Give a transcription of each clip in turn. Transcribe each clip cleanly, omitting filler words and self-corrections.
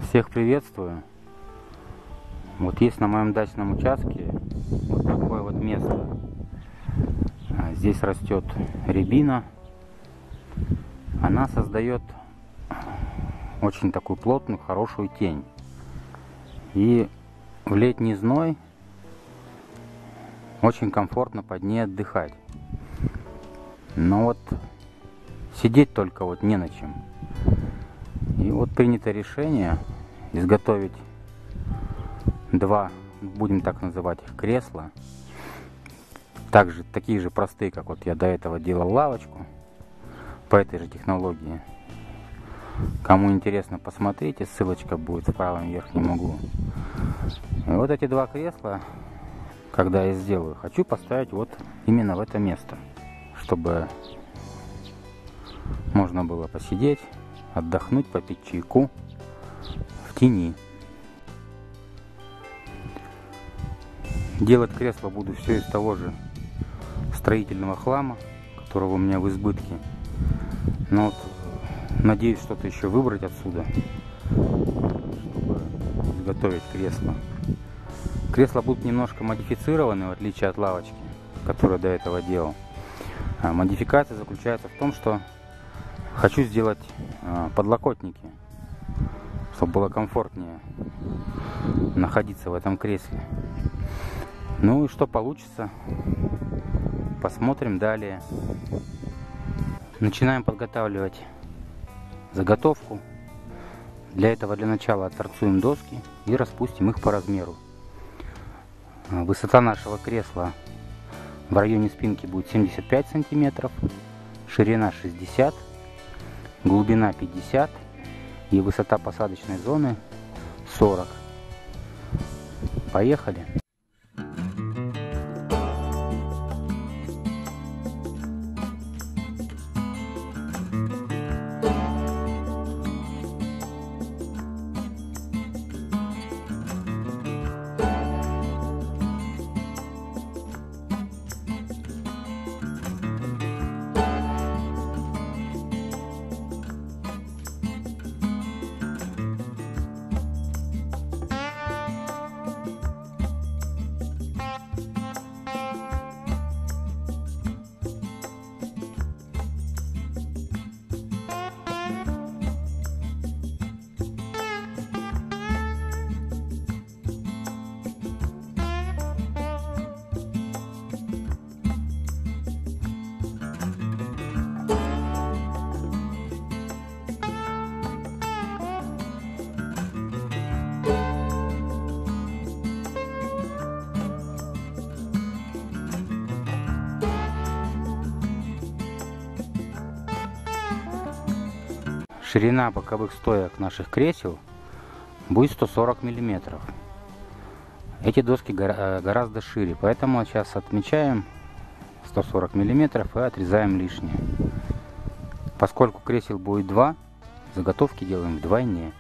Всех приветствую. Вот есть на моем дачном участке вот такое вот место. Здесь растет рябина. Она создает очень такую плотную, хорошую тень. И в летний зной очень комфортно под ней отдыхать. Но вот сидеть только вот не на чем. И вот принято решение изготовить два, будем так называть их, кресла. Также такие же простые, как вот я до этого делал лавочку по этой же технологии. Кому интересно, посмотрите, ссылочка будет в правом верхнем углу. И вот эти два кресла, когда я сделаю, хочу поставить вот именно в это место, чтобы можно было посидеть, отдохнуть, попить чайку в тени. Делать кресло буду все из того же строительного хлама, которого у меня в избытке. Но вот надеюсь что-то еще выбрать отсюда, чтобы изготовить кресло. Кресла будут немножко модифицированы, в отличие от лавочки, которую до этого делал. Модификация заключается в том, что хочу сделать подлокотники, чтобы было комфортнее находиться в этом кресле. Ну и что получится, посмотрим далее. Начинаем подготавливать заготовку. Для этого для начала отторцуем доски и распустим их по размеру. Высота нашего кресла в районе спинки будет 75 сантиметров, ширина 60, глубина 50 и высота посадочной зоны 40. Поехали! Ширина боковых стоек наших кресел будет 140 миллиметров. Эти доски гораздо шире, поэтому сейчас отмечаем 140 миллиметров и отрезаем лишнее. Поскольку кресел будет два, заготовки делаем вдвойне.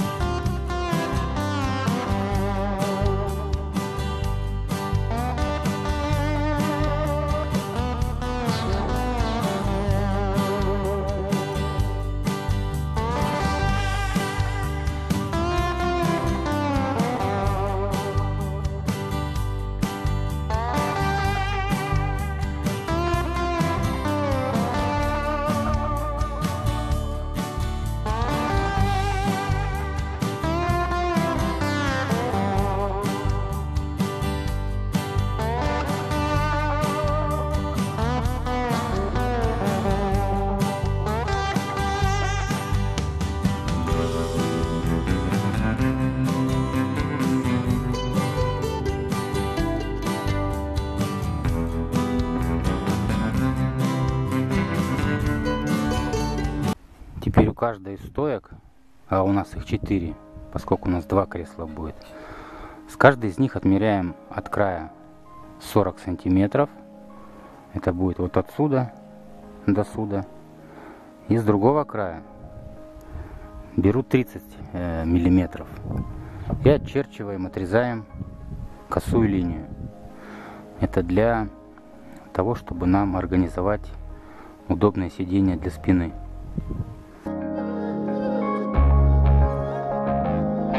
Теперь у каждой из стоек, а у нас их 4, поскольку у нас два кресла будет, с каждой из них отмеряем от края 40 сантиметров. Это будет вот отсюда до сюда. И с другого края беру 30 миллиметров и отчерчиваем, отрезаем косую линию. Это для того, чтобы нам организовать удобное сиденье для спины.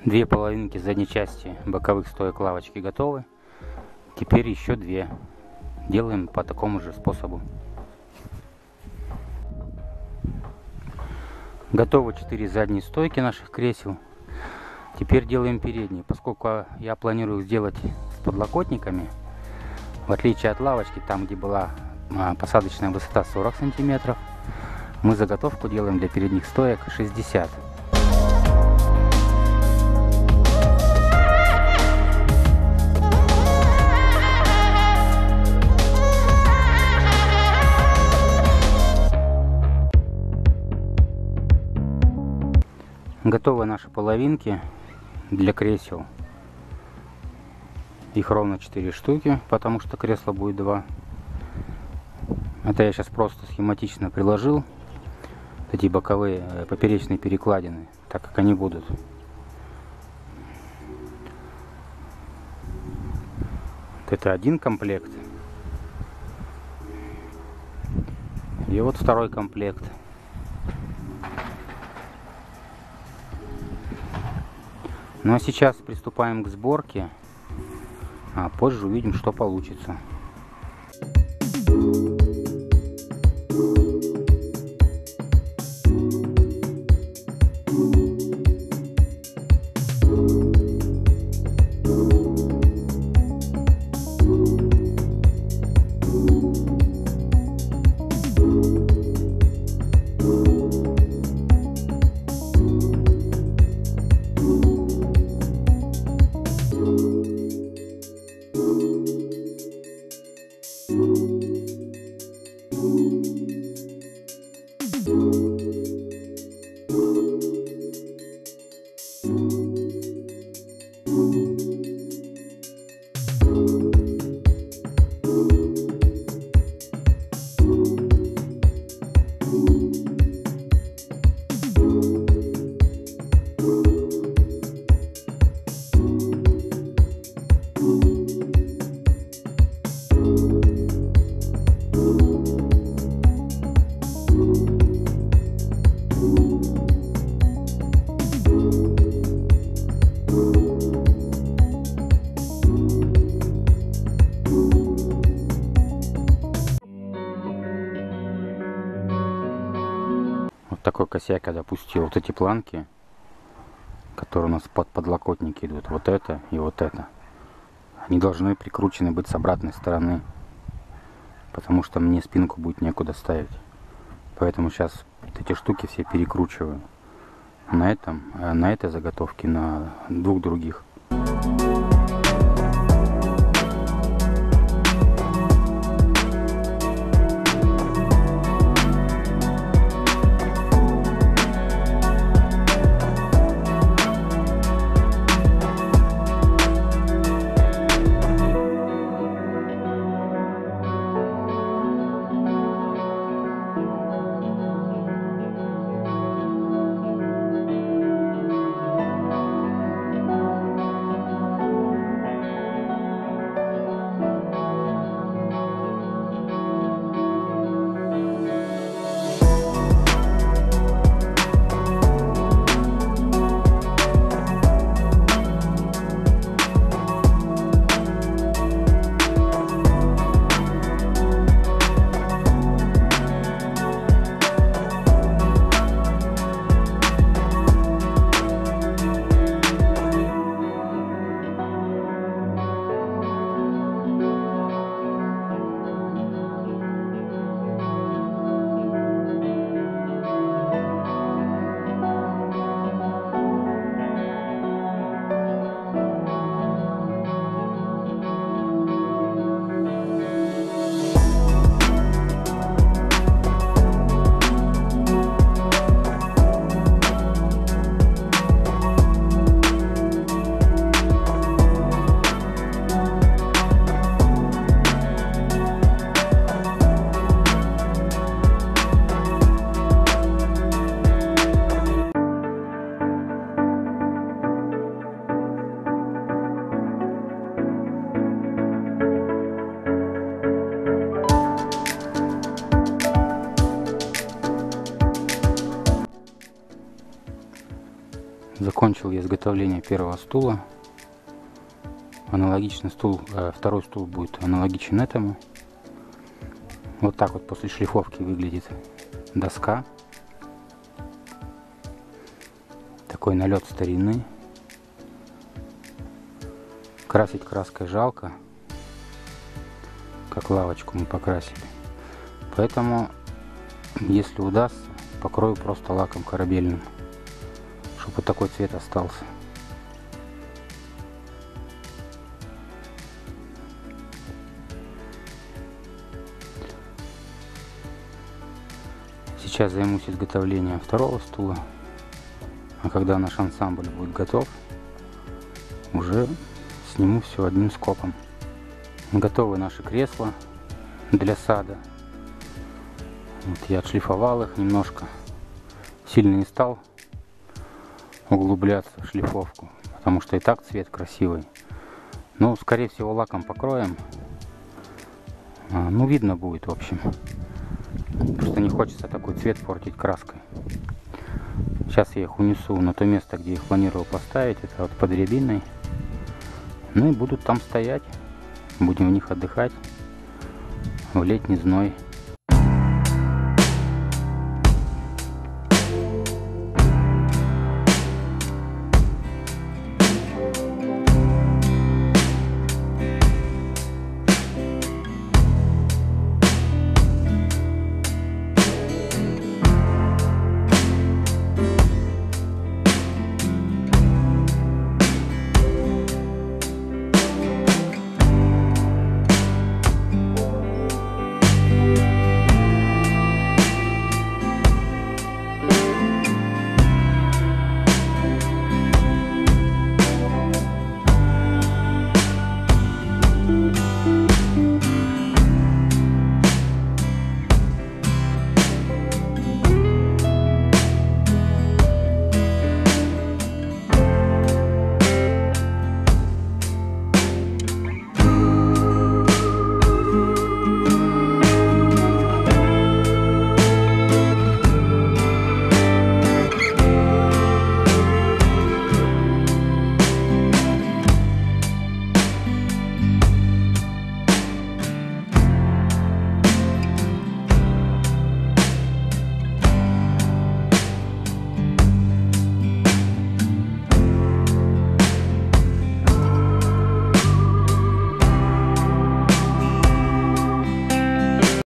Две половинки задней части боковых стоек лавочки готовы. Теперь еще две. Делаем по такому же способу. Готовы 4 задние стойки наших кресел. Теперь делаем передние. Поскольку я планирую сделать с подлокотниками, в отличие от лавочки, там где была посадочная высота 40 сантиметров, мы заготовку делаем для передних стоек 60. Готовы наши половинки для кресел. Их ровно 4 штуки, потому что кресла будет 2. Это я сейчас просто схематично приложил эти боковые поперечные перекладины, так как они будут. Это один комплект. И вот второй комплект. Ну а сейчас приступаем к сборке, а позже увидим, что получится. Такой косяк я допустил. Вот эти планки, которые у нас под подлокотники идут, вот это и вот это, они должны прикручены быть с обратной стороны, потому что мне спинку будет некуда ставить. Поэтому сейчас вот эти штуки все перекручиваю на этой заготовке, на двух других. Закончил я изготовление первого стула. Аналогично второй стул будет аналогичен этому. Вот так вот после шлифовки выглядит доска. Такой налет старины. Красить краской жалко, как лавочку мы покрасили. Поэтому, если удастся, покрою просто лаком корабельным, чтобы вот такой цвет остался. Сейчас займусь изготовлением второго стула, а когда наш ансамбль будет готов, уже сниму все одним скопом. Готовы наши кресла для сада. Вот я отшлифовал их немножко, сильно не стал углубляться в шлифовку, потому что и так цвет красивый. Ну, скорее всего, лаком покроем. Ну, видно будет, в общем. Просто не хочется такой цвет портить краской. Сейчас я их унесу на то место, где их планировал поставить. Это вот под рябиной. Ну и будут там стоять. Будем в них отдыхать в летний зной.